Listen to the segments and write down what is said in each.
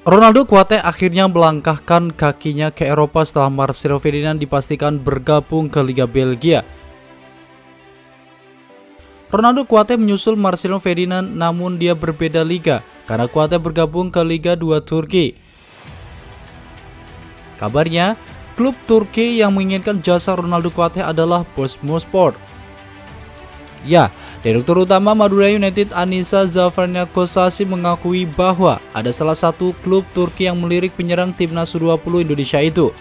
Ronaldo Kuate akhirnya melangkahkan kakinya ke Eropa setelah Marcelo Ferdinand dipastikan bergabung ke Liga Belgia. Ronaldo Kuate menyusul Marcelo Ferdinand, namun dia berbeda liga karena Kuate bergabung ke Liga 2 Turki. Kabarnya, klub Turki yang menginginkan jasa Ronaldo Kuate adalah Bosmospor. Ya, Direktur Utama Madura United Anissa Zafarniakosasi mengakui bahwa ada salah satu klub Turki yang melirik penyerang timnas U20 Indonesia itu.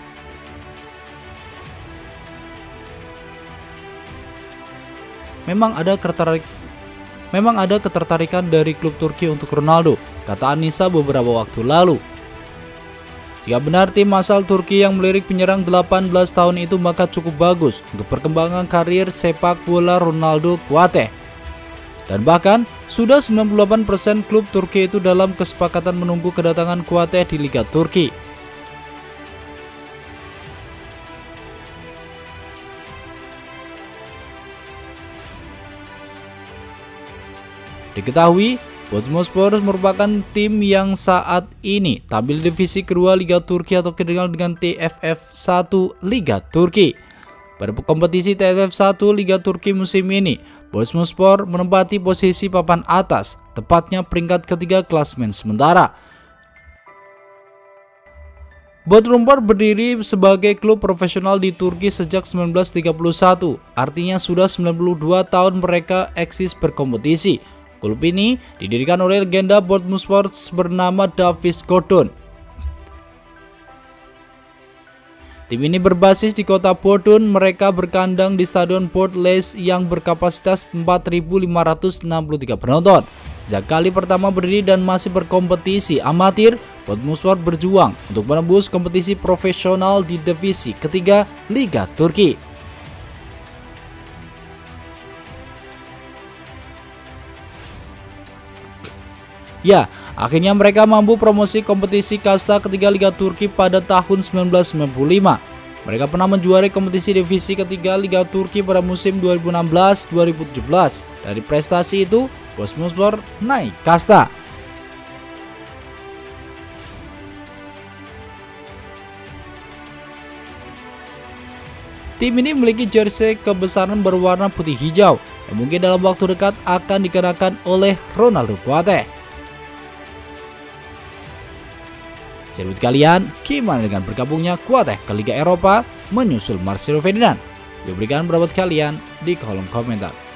Memang ada ketertarikan dari klub Turki untuk Ronaldo, kata Anissa beberapa waktu lalu. Jika benar tim asal Turki yang melirik penyerang 18 tahun itu, maka cukup bagus untuk perkembangan karir sepak bola Ronaldo Kuate. Dan bahkan sudah 98% klub Turki itu dalam kesepakatan menunggu kedatangan Kuate di Liga Turki. Diketahui, Bosmospor merupakan tim yang saat ini tampil di divisi kedua Liga Turki atau dikenal dengan TFF 1 Liga Turki. Pada kompetisi TFF 1 Liga Turki musim ini, Bosmospor menempati posisi papan atas, tepatnya peringkat ketiga klasemen sementara. Bodrumspor berdiri sebagai klub profesional di Turki sejak 1931, artinya sudah 92 tahun mereka eksis berkompetisi. Klub ini didirikan oleh legenda Bodrumspor bernama Davis Gordon. Tim ini berbasis di kota Bodrum. Mereka berkandang di Stadion Bourg-les yang berkapasitas 4.563 penonton. Sejak kali pertama berdiri dan masih berkompetisi amatir, Bodrumspor berjuang untuk menembus kompetisi profesional di divisi ketiga Liga Turki. Ya, akhirnya mereka mampu promosi kompetisi kasta ketiga Liga Turki pada tahun 1995. Mereka pernah menjuarai kompetisi divisi ketiga Liga Turki pada musim 2016-2017. Dari prestasi itu, Bosmospor naik kasta. Tim ini memiliki jersey kebesaran berwarna putih hijau yang mungkin dalam waktu dekat akan dikenakan oleh Ronaldo Kuate. Jadi menurut kalian, gimana dengan bergabungnya Kuate ke Liga Eropa menyusul Marcelo Ferdinand? Berikan pendapat kalian di kolom komentar.